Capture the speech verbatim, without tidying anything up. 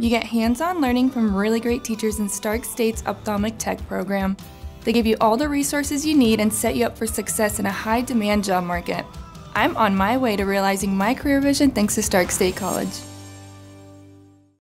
You get hands-on learning from really great teachers in Stark State's Ophthalmic Tech program. They give you all the resources you need and set you up for success in a high-demand job market. I'm on my way to realizing my career vision thanks to Stark State College.